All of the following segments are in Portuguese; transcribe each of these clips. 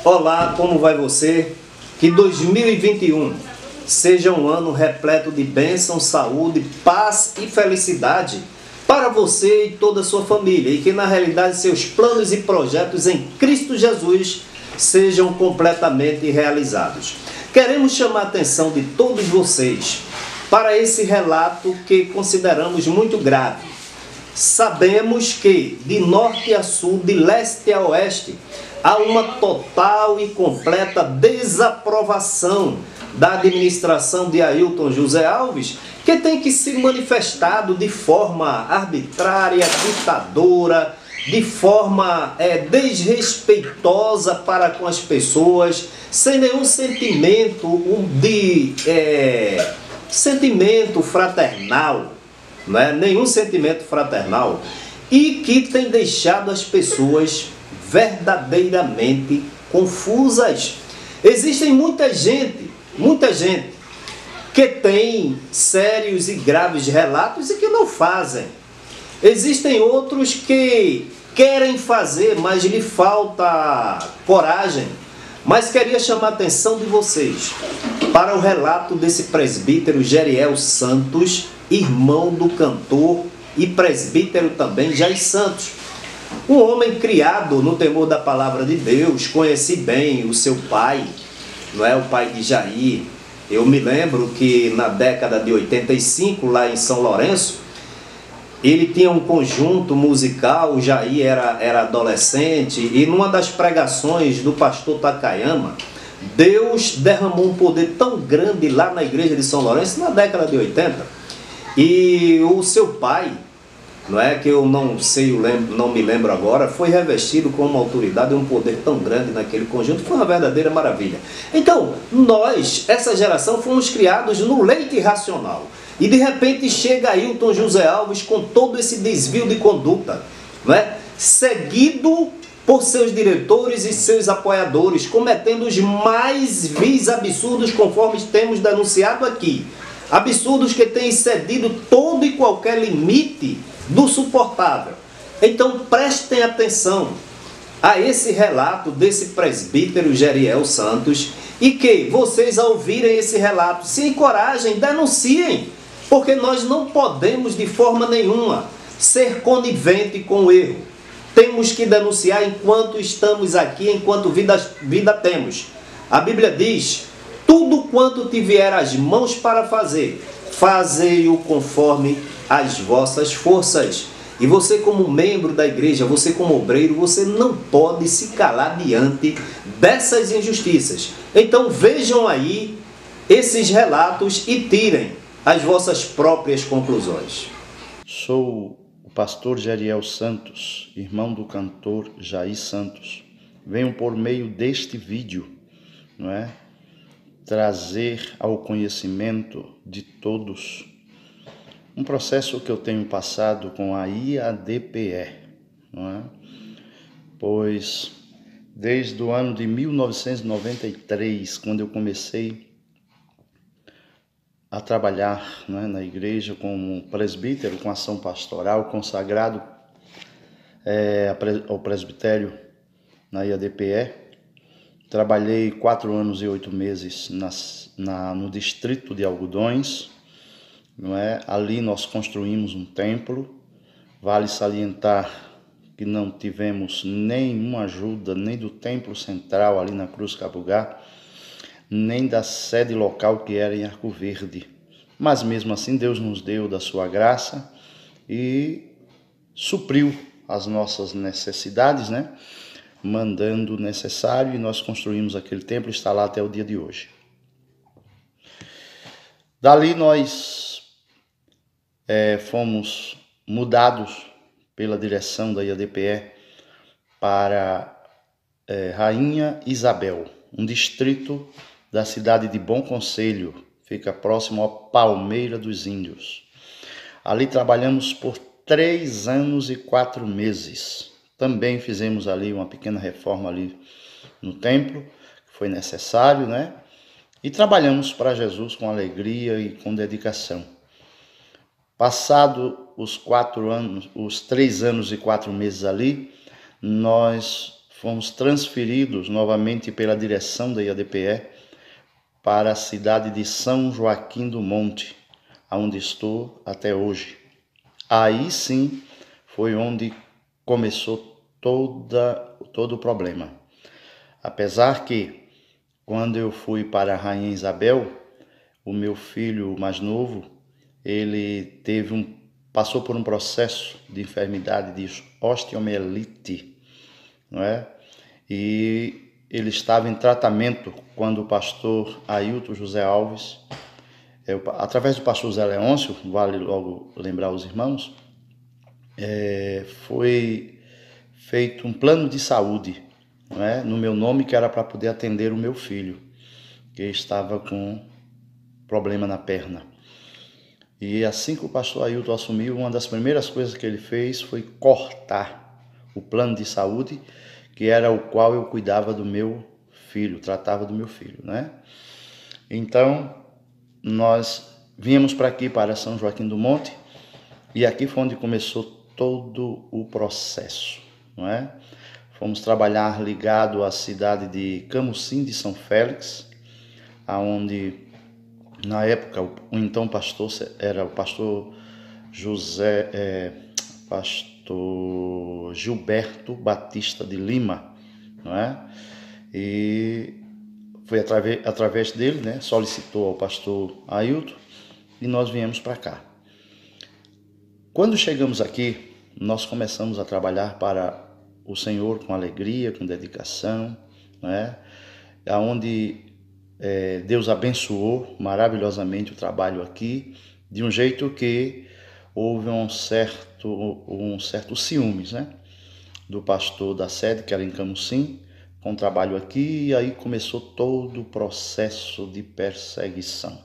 Olá, como vai você? Que 2021 seja um ano repleto de bênção, saúde, paz e felicidade para você e toda a sua família, e que na realidade seus planos e projetos em Cristo Jesus sejam completamente realizados. Queremos chamar a atenção de todos vocês para esse relato que consideramos muito grave. Sabemos que de norte a sul, de leste a oeste, há uma total e completa desaprovação da administração de Ailton José Alves, que tem que se manifestado de forma arbitrária, ditadora, de forma desrespeitosa para com as pessoas, sem nenhum sentimento fraternal, não é? Nenhum sentimento fraternal, e que tem deixado as pessoas verdadeiramente confusas. Existem muita gente que tem sérios e graves relatos e que não fazem. Existem outros que querem fazer, mas lhe falta coragem. Mas queria chamar a atenção de vocês para o relato desse presbítero Geriel Santos, irmão do cantor e presbítero também Jair Santos. Um homem criado no temor da palavra de Deus, conheci bem o seu pai, não é, o pai de Jair. Eu me lembro que na década de 85, lá em São Lourenço, ele tinha um conjunto musical, o Jair era adolescente, e numa das pregações do pastor Takayama, Deus derramou um poder tão grande lá na igreja de São Lourenço, na década de 80, e o seu pai, não é, que eu não sei, não me lembro agora, foi revestido com uma autoridade e um poder tão grande naquele conjunto, foi uma verdadeira maravilha. Então, nós, essa geração, fomos criados no leite racional. E de repente chega Ailton José Alves com todo esse desvio de conduta, não é? Seguido por seus diretores e seus apoiadores, cometendo os mais vis absurdos, conforme temos denunciado aqui. Absurdos que têm excedido todo e qualquer limite do suportável. Então prestem atenção a esse relato desse presbítero Geriel Santos, e que vocês, ao ouvirem esse relato, se encorajem, denunciem, porque nós não podemos de forma nenhuma ser conivente com o erro. Temos que denunciar enquanto estamos aqui, enquanto vida temos. A Bíblia diz: tudo quanto te vier às mãos para fazer, fazei-o conforme as vossas forças. E você, como membro da igreja, você como obreiro, você não pode se calar diante dessas injustiças. Então vejam aí esses relatos e tirem as vossas próprias conclusões. Sou o pastor Geriel Santos, irmão do cantor Jair Santos. Venho por meio deste vídeo, não é, trazer ao conhecimento de todos um processo que eu tenho passado com a IADPE, não é? Pois desde o ano de 1993, quando eu comecei a trabalhar, não é, na igreja como presbítero, com ação pastoral, consagrado ao presbitério na IADPE, trabalhei 4 anos e 8 meses no distrito de Algodões, não é? Ali nós construímos um templo. Vale salientar que não tivemos nenhuma ajuda, nem do templo central ali na Cruz Cabugá, nem da sede local que era em Arco Verde. Mas mesmo assim Deus nos deu da sua graça e supriu as nossas necessidades, né? Mandando o necessário, e nós construímos aquele templo, está lá até o dia de hoje. Dali nós fomos mudados pela direção da IADPE para Rainha Isabel, um distrito da cidade de Bom Conselho, fica próximo a Palmeira dos Índios. Ali trabalhamos por 3 anos e 4 meses. Também fizemos ali uma pequena reforma ali no templo, que foi necessário, né? E trabalhamos para Jesus com alegria e com dedicação. Passado os 3 anos e 4 meses ali, nós fomos transferidos novamente pela direção da IADPE para a cidade de São Joaquim do Monte, onde estou até hoje. Aí sim foi onde começou todo o problema. Apesar que, quando eu fui para a Rainha Isabel, o meu filho mais novo, ele passou por um processo de enfermidade de osteomielite, não é? E ele estava em tratamento quando o pastor Ailton José Alves, através do pastor Zé Leôncio, vale logo lembrar os irmãos, foi feito um plano de saúde, não é? No meu nome, que era para poder atender o meu filho, que estava com problema na perna. E assim que o pastor Ailton assumiu, uma das primeiras coisas que ele fez foi cortar o plano de saúde, que era o qual eu cuidava do meu filho, tratava do meu filho, né? Então, nós viemos para aqui, para São Joaquim do Monte, e aqui foi onde começou todo o processo, não é? Fomos trabalhar ligado à cidade de Camusim de São Félix, aonde na época o então pastor era o pastor pastor Gilberto Batista de Lima, não é? E foi através dele, né? Solicitou ao pastor Ailton e nós viemos para cá. Quando chegamos aqui, nós começamos a trabalhar para o Senhor com alegria, com dedicação, né? Onde Deus abençoou maravilhosamente o trabalho aqui, de um jeito que houve um certo ciúmes, né? Do pastor da sede, que era em Camusim, com o trabalho aqui, e aí começou todo o processo de perseguição.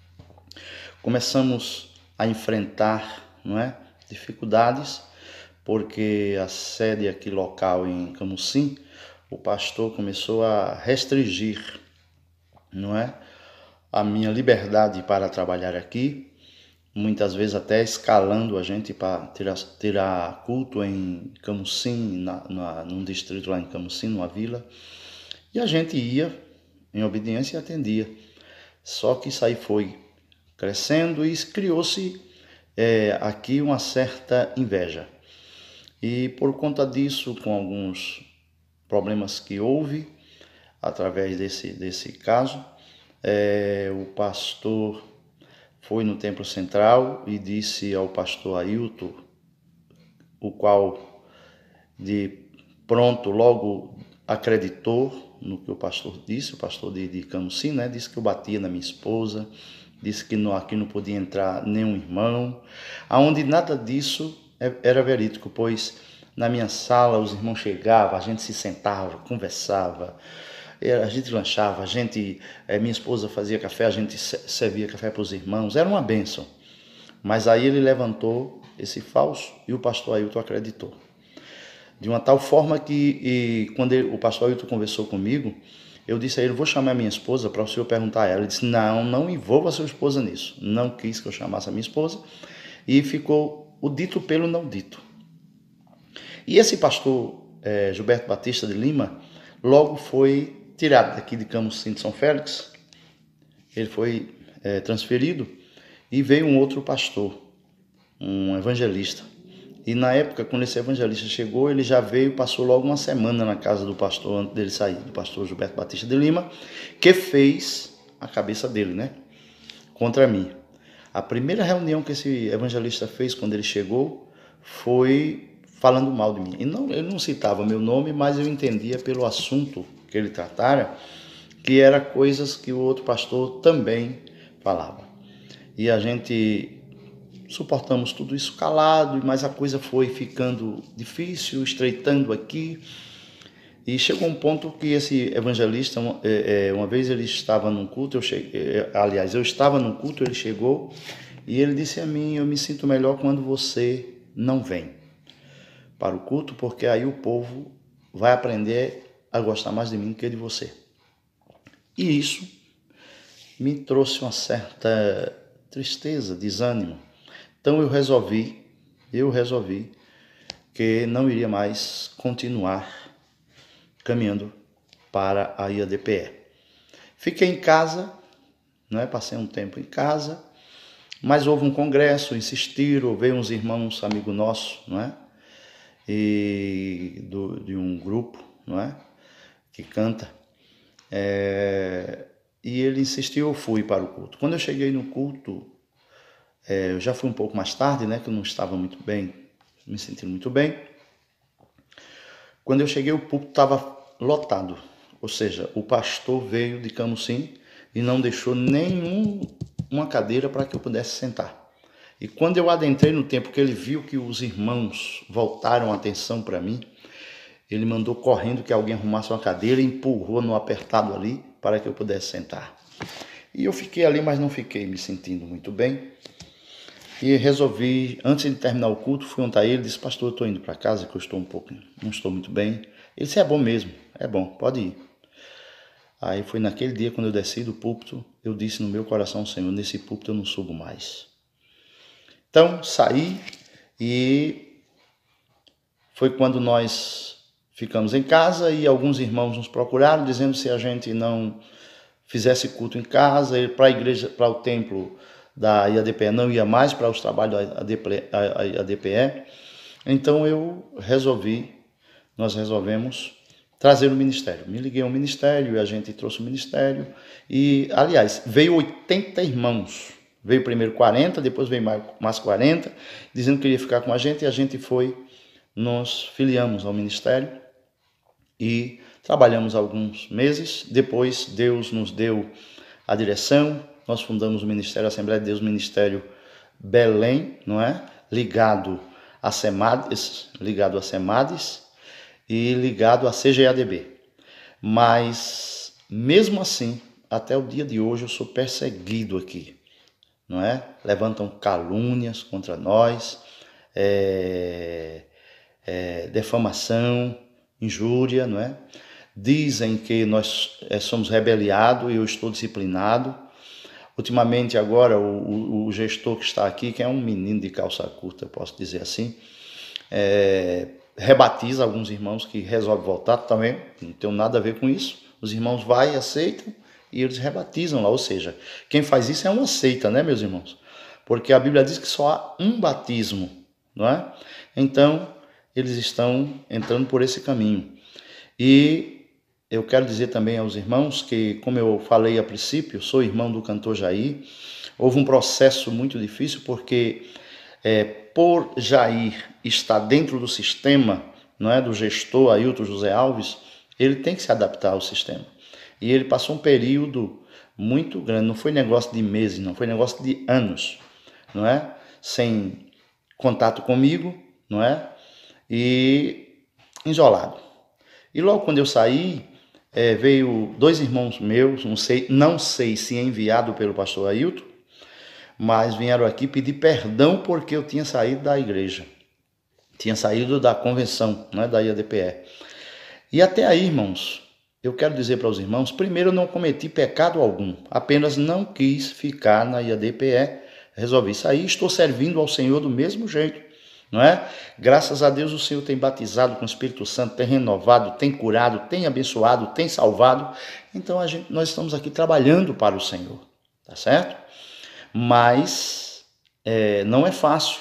Começamos a enfrentar, não é, dificuldades, porque a sede aqui local em Camusim, o pastor começou a restringir, não é, a minha liberdade para trabalhar aqui, muitas vezes até escalando a gente para tirar culto em Camusim, num distrito lá em Camusim, numa vila, e a gente ia em obediência e atendia. Só que isso aí foi crescendo e criou-se aqui uma certa inveja. E por conta disso, com alguns problemas que houve através desse caso, o pastor foi no templo central e disse ao pastor Ailton, o qual de pronto logo acreditou no que o pastor disse, o pastor de Camusim, né? Disse que eu batia na minha esposa, disse que aqui não podia entrar nenhum irmão, aonde nada disso era verídico, pois na minha sala os irmãos chegavam, a gente se sentava, conversava, a gente lanchava, minha esposa fazia café, a gente servia café para os irmãos, era uma bênção. Mas aí ele levantou esse falso e o pastor Ailton acreditou. De uma tal forma que quando o pastor Ailton conversou comigo, eu disse a ele, vou chamar a minha esposa para o senhor perguntar a ela. Ele disse, não envolva a sua esposa nisso. Não quis que eu chamasse a minha esposa e ficou o dito pelo não dito. E esse pastor Gilberto Batista de Lima logo foi tirado daqui de Camusim de São Félix. Ele foi transferido e veio um outro pastor, um evangelista. E na época, quando esse evangelista chegou, ele já veio, passou logo uma semana na casa do pastor, antes dele sair, do pastor Gilberto Batista de Lima, que fez a cabeça dele, né? Contra mim. A primeira reunião que esse evangelista fez quando ele chegou foi falando mal de mim. E ele não citava meu nome, mas eu entendia pelo assunto que ele tratara, que era coisas que o outro pastor também falava. E a gente suportamos tudo isso calado, mas a coisa foi ficando difícil, estreitando aqui. E chegou um ponto que esse evangelista, uma vez ele estava num culto, eu estava num culto, ele chegou e ele disse a mim, eu me sinto melhor quando você não vem para o culto, porque aí o povo vai aprender a gostar mais de mim do que de você. E isso me trouxe uma certa tristeza, desânimo. Então eu resolvi que não iria mais continuar caminhando para a IADPE. Fiquei em casa, né? Passei um tempo em casa, mas houve um congresso, insistiram, veio uns irmãos, amigo nosso, não é? De um grupo, não é? Que canta. E ele insistiu, eu fui para o culto. Quando eu cheguei no culto, eu já fui um pouco mais tarde, né? Que eu não estava muito bem, me sentindo muito bem. Quando eu cheguei, o púlpito estava lotado. Ou seja, o pastor veio de Camusim e não deixou nenhuma cadeira para que eu pudesse sentar. E quando eu adentrei no templo, que ele viu que os irmãos voltaram a atenção para mim, ele mandou correndo que alguém arrumasse uma cadeira e empurrou no apertado ali para que eu pudesse sentar. E eu fiquei ali, mas não fiquei me sentindo muito bem. E resolvi, antes de terminar o culto, fui ontem a ele e disse, pastor, eu estou indo para casa, que eu estou não estou muito bem. Ele disse, é bom mesmo, é bom, pode ir. Aí foi naquele dia, quando eu desci do púlpito, eu disse no meu coração, Senhor, nesse púlpito eu não subo mais. Então, saí e foi quando nós ficamos em casa e alguns irmãos nos procuraram, dizendo se a gente não fizesse culto em casa, para a igreja, para o templo da IADPE não ia mais, para os trabalhos da IADPE. Então nós resolvemos trazer o ministério. Me liguei ao ministério e a gente trouxe o ministério. E, aliás, veio 80 irmãos. Veio primeiro 40, depois veio mais 40, dizendo que queria ficar com a gente, e a gente nos filiamos ao ministério e trabalhamos alguns meses. Depois Deus nos deu a direção, nós fundamos o Ministério Assembleia de Deus, Ministério Belém, não é? Ligado a SEMADES e ligado a CGADB. Mas, mesmo assim, até o dia de hoje eu sou perseguido aqui, não é? Levantam calúnias contra nós, defamação, injúria, não é? Dizem que nós somos rebeliados e eu estou disciplinado. Ultimamente agora o gestor que está aqui, que é um menino de calça curta, posso dizer assim, rebatiza alguns irmãos que resolvem voltar também, não tem nada a ver com isso. Os irmãos vão e aceitam e eles rebatizam lá, ou seja, quem faz isso é uma seita, né, meus irmãos? Porque a Bíblia diz que só há um batismo, não é? Então, eles estão entrando por esse caminho. E eu quero dizer também aos irmãos que, como eu falei a princípio, sou irmão do cantor Jair. Houve um processo muito difícil porque por Jair estar dentro do sistema, não é, do gestor Ailton José Alves, ele tem que se adaptar ao sistema. E ele passou um período muito grande, não foi negócio de meses, não foi negócio de anos, não é? Sem contato comigo, não é? E isolado. E logo quando eu saí, veio 2 irmãos meus, não sei se enviado pelo pastor Ailton, mas vieram aqui pedir perdão porque eu tinha saído da igreja. Tinha saído da convenção, né, da IADPE. E até aí, irmãos, eu quero dizer para os irmãos, primeiro eu não cometi pecado algum, apenas não quis ficar na IADPE, resolvi sair, estou servindo ao Senhor do mesmo jeito. Não é? Graças a Deus o Senhor tem batizado com o Espírito Santo, tem renovado, tem curado, tem abençoado, tem salvado. Então nós estamos aqui trabalhando para o Senhor, tá certo? Mas não é fácil,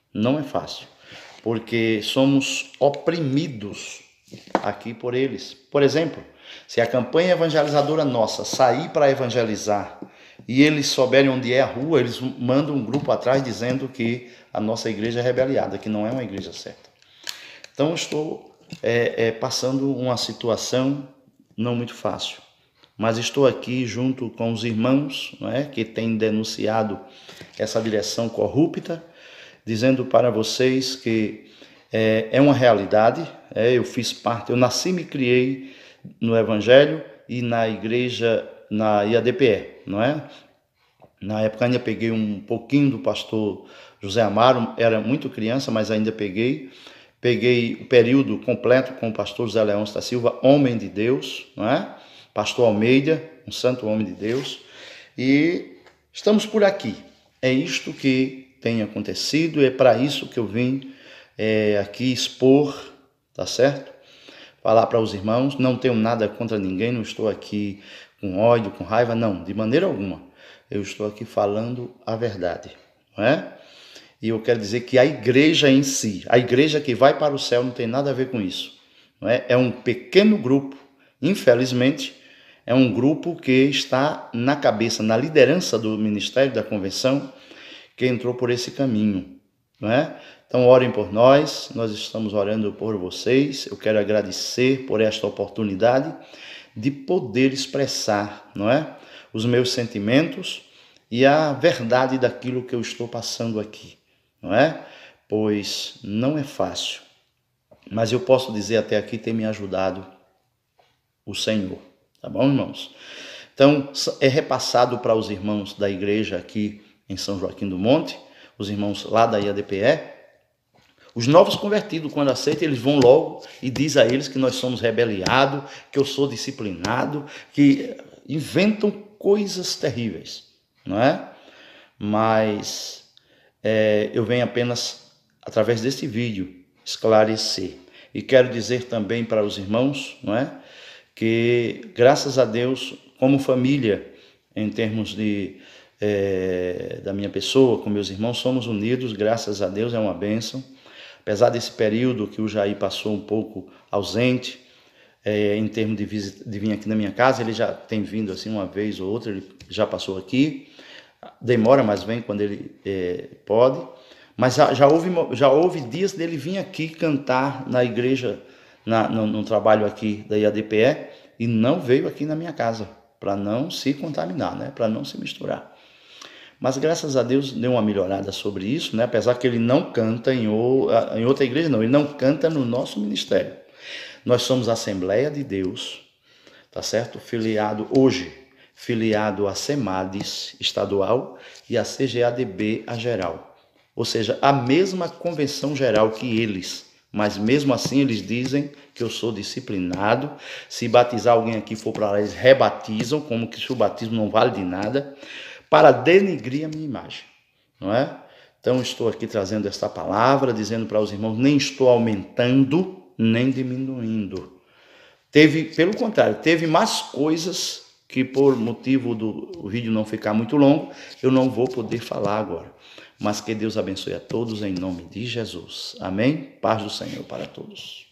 porque somos oprimidos aqui por eles. Por exemplo, se a campanha evangelizadora nossa sair para evangelizar e eles souberem onde é a rua, eles mandam um grupo atrás dizendo que a nossa igreja é rebeliada, que não é uma igreja certa. Então, estou passando uma situação não muito fácil, mas estou aqui junto com os irmãos, não é, que têm denunciado essa direção corrupta, dizendo para vocês que é uma realidade. Eu fiz parte, eu nasci e me criei no Evangelho e na igreja, na IADPE, não é? Na época ainda peguei um pouquinho do pastor José Amaro, era muito criança, mas ainda peguei o período completo com o pastor José Leôncio da Silva, homem de Deus, não é? Pastor Almeida, um santo homem de Deus, e estamos por aqui. É isto que tem acontecido, é para isso que eu vim aqui expor, tá certo? falar para os irmãos, não tenho nada contra ninguém, não estou aqui com ódio, com raiva, não, de maneira alguma. Eu estou aqui falando a verdade, não é? E eu quero dizer que a igreja em si, a igreja que vai para o céu não tem nada a ver com isso, não é? É um pequeno grupo, infelizmente, é um grupo que está na cabeça, na liderança do ministério da convenção, que entrou por esse caminho, não é? Então orem por nós estamos orando por vocês. Eu quero agradecer por esta oportunidade de poder expressar, não é? Os meus sentimentos e a verdade daquilo que eu estou passando aqui, não é? Pois não é fácil, mas eu posso dizer até aqui tem me ajudado o Senhor. Tá bom, irmãos? Então, é repassado para os irmãos da igreja aqui em São Joaquim do Monte, os irmãos lá da IADPE. Os novos convertidos, quando aceitam, eles vão logo e diz a eles que nós somos rebeliados, que eu sou disciplinado, que inventam coisas terríveis, não é? Mas eu venho apenas, através desse vídeo, esclarecer. E quero dizer também para os irmãos, não é? Que, graças a Deus, como família, em termos da minha pessoa, com meus irmãos, somos unidos, graças a Deus, é uma bênção. Apesar desse período que o Jair passou um pouco ausente, em termos de vir aqui na minha casa, ele já tem vindo assim uma vez ou outra, ele já passou aqui, demora, mas vem quando ele pode. Mas já houve dias dele vir aqui cantar na igreja, no trabalho aqui da IADPE, e não veio aqui na minha casa, para não se contaminar, né? Para não se misturar. Mas graças a Deus deu uma melhorada sobre isso, né? Apesar que ele não canta em outra igreja, não, ele não canta no nosso ministério. Nós somos a Assembleia de Deus, tá certo? Filiado à SEMADES estadual e a CGADB a geral. Ou seja, a mesma convenção geral que eles, mas mesmo assim eles dizem que eu sou disciplinado. Se batizar alguém aqui for para lá, eles rebatizam, como que se o batismo não vale de nada, para denigrir a minha imagem, não é? Então estou aqui trazendo esta palavra, dizendo para os irmãos, nem estou aumentando, nem diminuindo. Pelo contrário, teve mais coisas que por motivo do vídeo não ficar muito longo, eu não vou poder falar agora. Mas que Deus abençoe a todos em nome de Jesus. Amém? Paz do Senhor para todos.